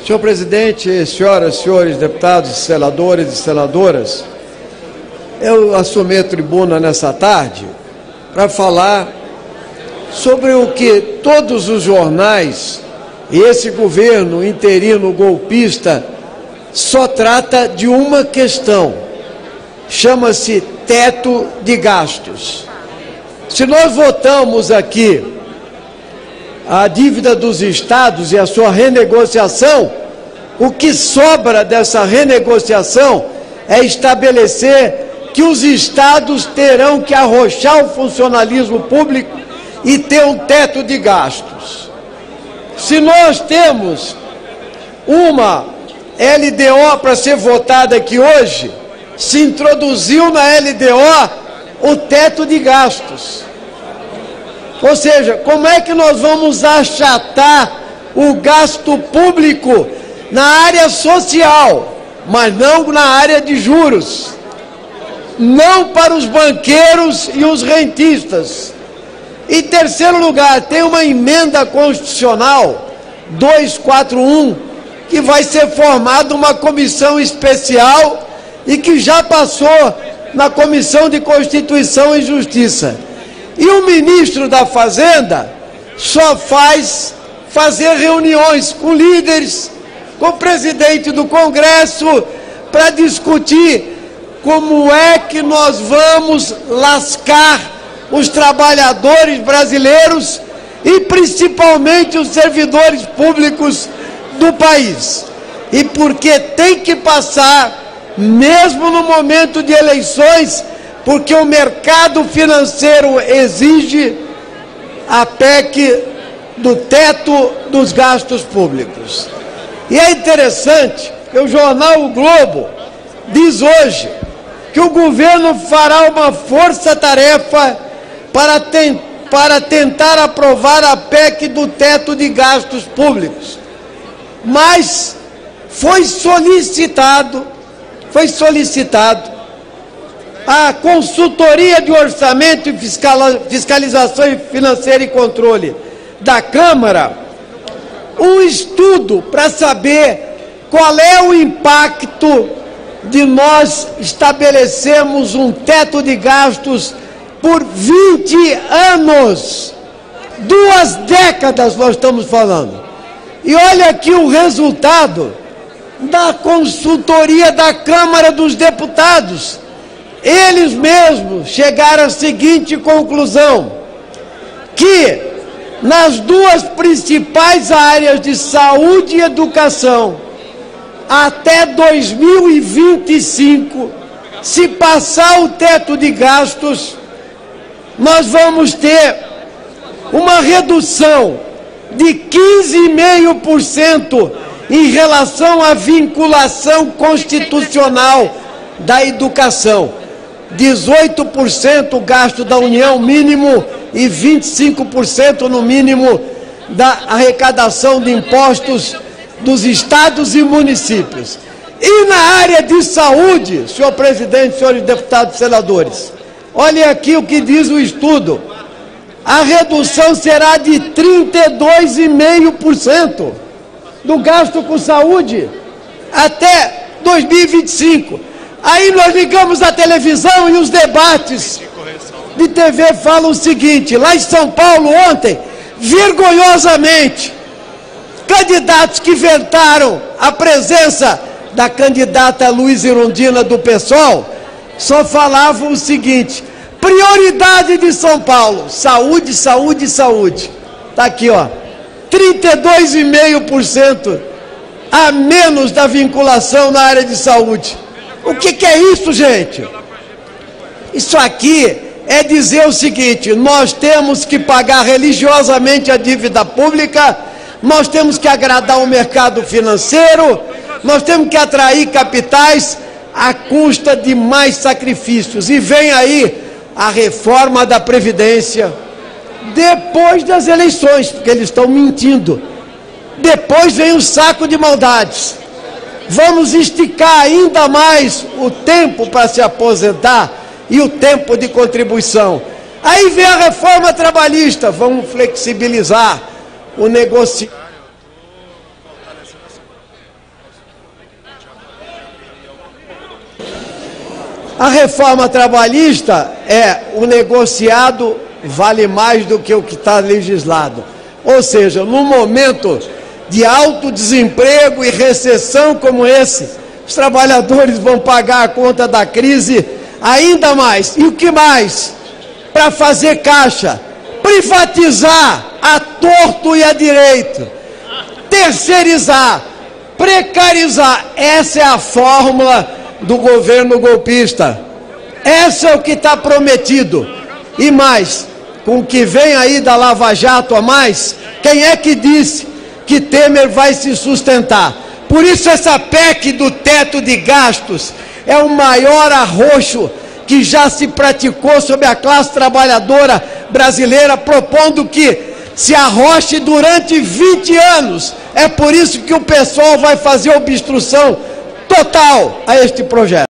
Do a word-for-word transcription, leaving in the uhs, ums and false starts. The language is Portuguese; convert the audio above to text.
Senhor presidente, senhoras e senhores deputados, senadores e senadoras, eu assumi a tribuna nessa tarde para falar sobre o que todos os jornais e esse governo interino golpista só trata de uma questão, chama-se teto de gastos. Se nós votamos aqui a dívida dos estados e a sua renegociação, o que sobra dessa renegociação é estabelecer que os estados terão que arrochar o funcionalismo público e ter um teto de gastos. Se nós temos uma L D O para ser votada aqui hoje, se introduziu na L D O o teto de gastos. Ou seja, como é que nós vamos achatar o gasto público na área social, mas não na área de juros? Não para os banqueiros e os rentistas. Em terceiro lugar, tem uma emenda constitucional duzentos e quarenta e um que vai ser formada uma comissão especial e que já passou na Comissão de Constituição e Justiça. E o ministro da Fazenda só faz fazer reuniões com líderes, com o presidente do Congresso, para discutir como é que nós vamos lascar os trabalhadores brasileiros e principalmente os servidores públicos do país. E porque tem que passar, mesmo no momento de eleições, porque o mercado financeiro exige a P E C do teto dos gastos públicos. E é interessante que o jornal O Globo diz hoje que o governo fará uma força-tarefa para, ten para tentar aprovar a P E C do teto de gastos públicos. Mas foi solicitado, foi solicitado a Consultoria de Orçamento e Fiscalização Financeira e Controle da Câmara um estudo para saber qual é o impacto de nós estabelecermos um teto de gastos por vinte anos. Duas décadas nós estamos falando. E olha aqui o resultado da consultoria da Câmara dos Deputados. Eles mesmos chegaram à seguinte conclusão, que nas duas principais áreas de saúde e educação, até dois mil e vinte e cinco, se passar o teto de gastos, nós vamos ter uma redução de quinze vírgula cinco por cento em relação à vinculação constitucional da educação. dezoito por cento o gasto da União mínimo e vinte e cinco por cento no mínimo da arrecadação de impostos dos estados e municípios. E na área de saúde, senhor presidente, senhores deputados e senadores, olhem aqui o que diz o estudo. A redução será de trinta e dois vírgula cinco por cento do gasto com saúde até dois mil e vinte e cinco. Aí nós ligamos a televisão e os debates de T V falam o seguinte: lá em São Paulo ontem, vergonhosamente, candidatos que vetaram a presença da candidata Luiza Erundina do PSOL, só falavam o seguinte: prioridade de São Paulo, saúde, saúde, saúde. Está aqui, ó, trinta e dois vírgula cinco por cento a menos da vinculação na área de saúde. O que que é isso, gente? Isso aqui é dizer o seguinte: nós temos que pagar religiosamente a dívida pública, nós temos que agradar o mercado financeiro, nós temos que atrair capitais à custa de mais sacrifícios. E vem aí a reforma da Previdência, depois das eleições, porque eles estão mentindo. Depois vem o saco de maldades. Vamos esticar ainda mais o tempo para se aposentar e o tempo de contribuição. Aí vem a reforma trabalhista, vamos flexibilizar o negócio. A reforma trabalhista é o negociado vale mais do que o que está legislado. Ou seja, no momento de alto desemprego e recessão como esse, os trabalhadores vão pagar a conta da crise ainda mais. E o que mais? Para fazer caixa, privatizar a torto e a direito, terceirizar, precarizar. Essa é a fórmula do governo golpista. Essa é o que está prometido. E mais, com o que vem aí da Lava Jato a mais, quem é que disse que Temer vai se sustentar? Por isso essa P E C do teto de gastos é o maior arroxo que já se praticou sobre a classe trabalhadora brasileira, propondo que se arroche durante vinte anos. É por isso que o pessoal vai fazer obstrução total a este projeto.